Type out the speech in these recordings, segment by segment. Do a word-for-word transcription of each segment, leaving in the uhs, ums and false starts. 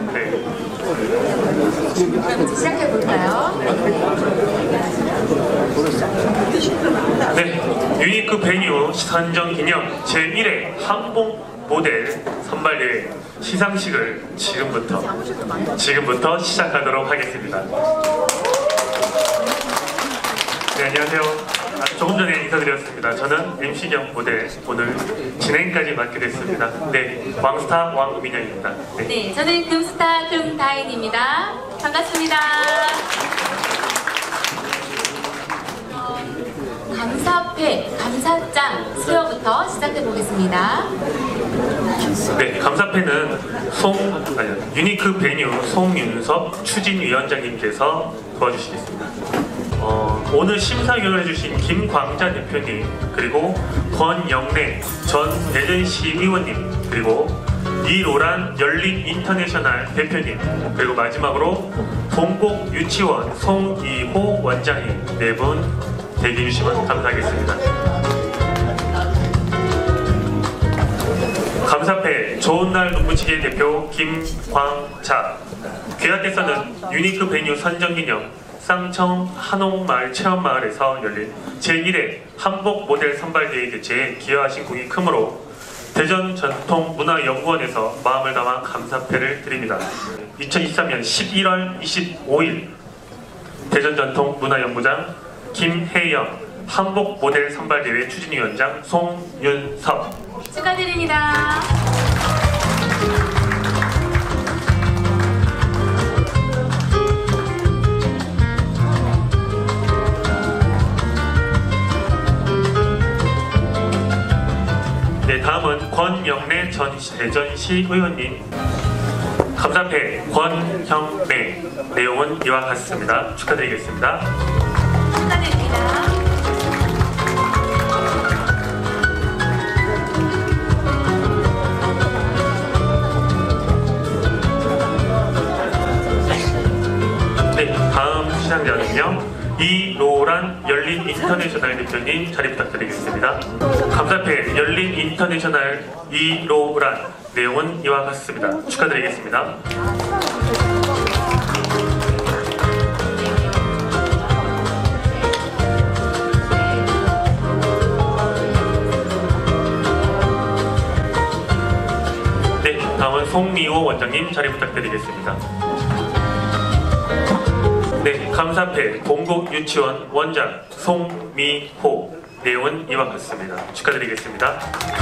네. 그럼 이제 시작해 볼까요? 네, 유니크 베뉴 선정 기념 제일 회 한복 모델 선발대회 시상식을 지금부터 지금부터 시작하도록 하겠습니다. 네, 안녕하세요. 아, 조금 전에 인사드렸습니다. 저는 엠씨 겸 모델 오늘 진행까지 맡게 됐습니다. 네, 왕스타 왕민영입니다. 네. 네, 저는 금스타 금다인입니다. 반갑습니다. 감사패, 감사장 수여부터 시작해 보겠습니다. 네, 감사패는 송, 아니, 유니크 베뉴 송윤섭 추진위원장님께서 도와주시겠습니다. 어, 오늘 심사위원을 해주신 김광자 대표님, 그리고 권영래 전 대전시 의원님, 그리고 이로란 열린 인터내셔널 대표님, 그리고 마지막으로 동국 유치원 송이호 원장님 네 분 대기해 주시면 감사하겠습니다. 감사패 좋은날 눈부치게 대표 김광자, 귀하께서는 유니크 베뉴 선정기념 쌍청 한옥마을 체험마을에서 열린 제일 회 한복 모델 선발대회 개최에 기여하신 공이 크므로 대전전통문화연구원에서 마음을 담아 감사패를 드립니다. 이천이십삼 년 십일월 이십오일 대전전통문화연구장 김혜영, 한복 모델 선발대회 추진위원장 송윤섭 축하드립니다. 네, 다음은 권영래 전 대전시 의원님. 감사패 권형래, 내용은 이와 같습니다. 축하드리겠습니다. 축하드립니다. 네, 다음 시상자는요, 이로란 열린 인터내셔널 대표님 자리 부탁드리겠습니다. 감사패 열린 인터내셔널 이로란, 내용은 이와 같습니다. 축하드리겠습니다. 네, 다음은 송미호 원장님 자리 부탁드리겠습니다. 네, 감사패 동국 유치원 원장 송미호, 내용은 이와 같습니다. 축하드리겠습니다.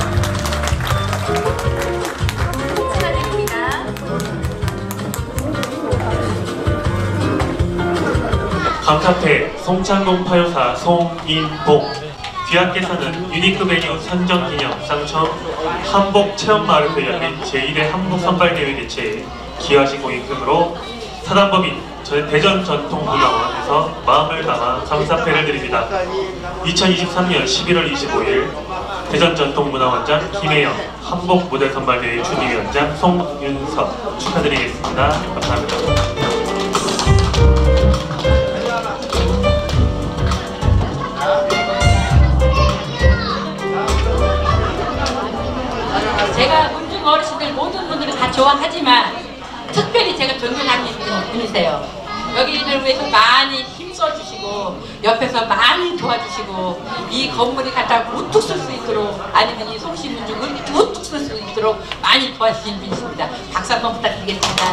축하드립니다. 감사패 송창동 파요사 송인복, 귀하께서는 유니크 베뉴 선정기념 쌍청 한복 체험마을에서 열린 제일 회 한복 선발대회 개최에 기여하신 공이 크므로 사단법인 대전전통문화원에서 마음을 담아 감사패를 드립니다. 이천이십삼 년 십일월 이십오일 대전전통문화원장 김혜영, 한복 모델 선발대회 추진위원장 송윤섭 축하드리겠습니다. 감사합니다. 제가 문중 어르신들 모든 분들을 다 좋아하지만 특별히 제가 존경하는 분이세요. 여기를 위해서 많이 힘써주시고 옆에서 많이 도와주시고 이 건물이 갖다 우뚝 쓸 수 있도록, 아니면 이 송시문중을 우뚝 쓸 수 있도록 많이 도와주신 분이십니다. 박수 한번 부탁드리겠습니다.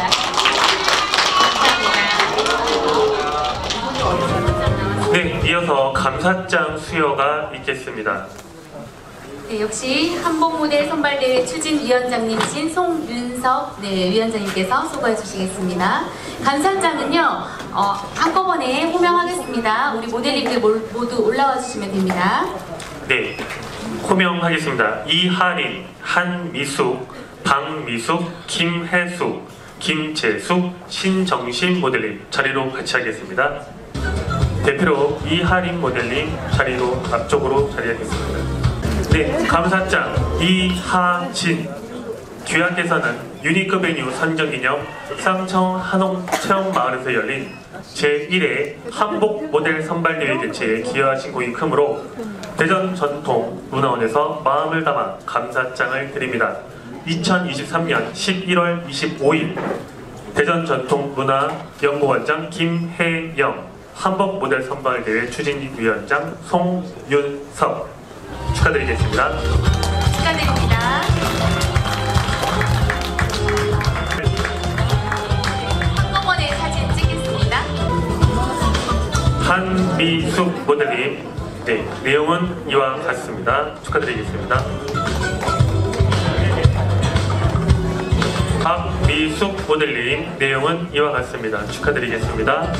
감사합니다. 네, 이어서 감사장 수여가 있겠습니다. 네, 역시 한복 모델 선발대회 추진위원장님이신 송윤섭 네, 위원장님께서 수고해 주시겠습니다. 감사장은요, 어, 한꺼번에 호명하겠습니다. 우리 모델님들 모두 올라와 주시면 됩니다. 네, 호명하겠습니다. 이하린, 한미숙, 박미숙, 김혜숙, 김재숙, 신정신 모델님 자리로 같이 하겠습니다. 대표로 이하린 모델님 자리로 앞쪽으로 자리하겠습니다. 네, 감사장 이하진, 귀하께서는 유니크 베뉴 선정기념 쌍청 한옥 체험마을에서 열린 제일 회 한복 모델 선발대회 개최에 기여하신 공이 크므로 대전전통문화원에서 마음을 담아 감사장을 드립니다. 이천이십삼 년 십일월 이십오일 대전전통문화연구원장 김혜영, 한복 모델 선발대회 추진위원장 송윤석 축하드리겠습니다. 축하드립니다. 한꺼번에 사진 찍겠습니다. 한미숙 모델님, 네, 내용은 이와 같습니다. 축하드리겠습니다. 박미숙 모델님, 내용은 이와 같습니다. 축하드리겠습니다.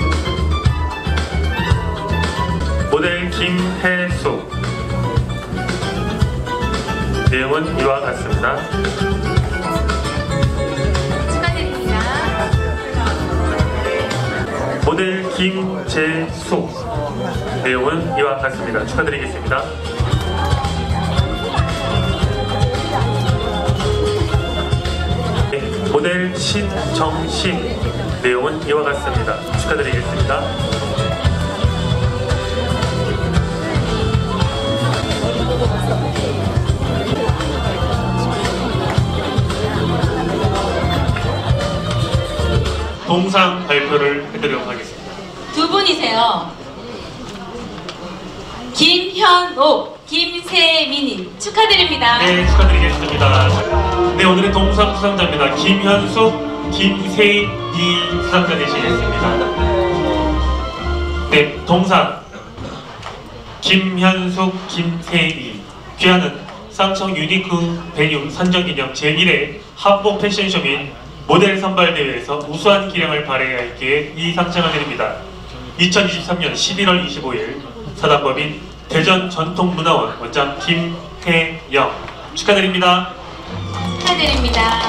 모델 김혜숙, 내용은 이와 같습니다. 축하드립니다. 모델 김재숙, 내용은 이와 같습니다. 축하드리겠습니다. 네, 모델 신정신, 내용은 이와 같습니다. 축하드리겠습니다. 동상 발표를 해드리도록 하겠습니다. 두 분이세요. 김현옥, 김세민님 축하드립니다. 네, 축하드리겠습니다. 네, 오늘의 동상 수상자입니다. 김현숙, 김세희 수상자 되시겠습니다. 네, 동상 김현숙, 김세희. 귀하는 쌍청 유니크 베뉴 선정기념 제일 회 한복 패션쇼 및 모델 선발대회에서 우수한 기량을 발휘하였기에 이 상장을 드립니다. 이천이십삼 년 십일월 이십오일 사단법인 대전전통문화원 원장 김혜영 축하드립니다. 축하드립니다.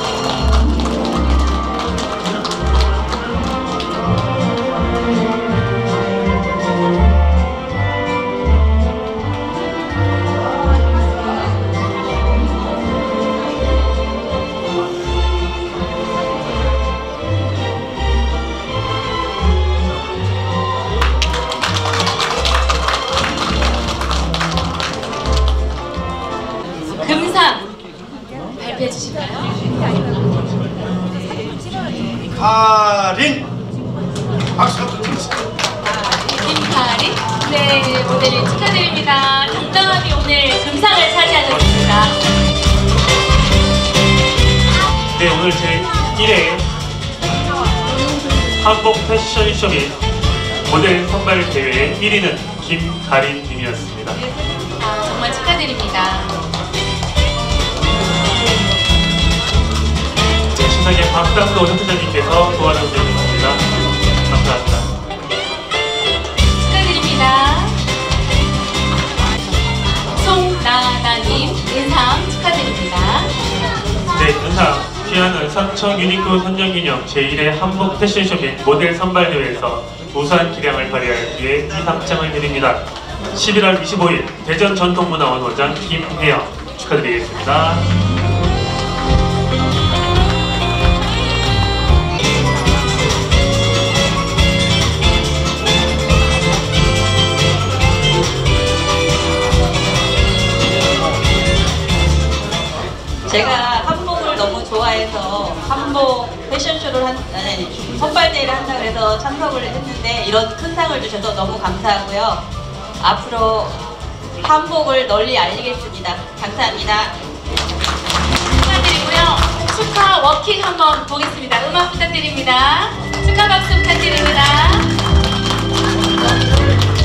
금상 발표해 주실까요? 카린 박수 부탁드립니다. 김카리, 네, 모델님 축하드립니다. 당당하게 오늘 금상을 차지하셨습니다. 네, 오늘 제일 회 한복 패션쇼 및 모델 선발대회 일 위는 김가린님이었습니다. 아, 정말 축하드립니다. 네, 신상의 박상도 협회장님께서 도와주셨습니다. 감사합니다. 축하드립니다. 송나나님, 은상 축하드립니다. 네, 은상 귀하는 쌍청 유니크 선정기념 제일 회 한복 패션쇼 및 모델 선발대회에서 우수한 기량을 발휘하였기에 이 상장을 드립니다. 십일월 이십오일 대전전통문화원 원장 김혜영 축하드리겠습니다. 제가 한복을 너무 좋아해서 한복 패션쇼를 한, 아니, 선발대회를 한다 그래서 참석을 했는데 이런 큰 상을 주셔서 너무 감사하고요. 앞으로 한복을 널리 알리겠습니다. 감사합니다. 축하드리고요. 축하 워킹 한번 보겠습니다. 음악 부탁드립니다. 축하 박수 부탁드립니다.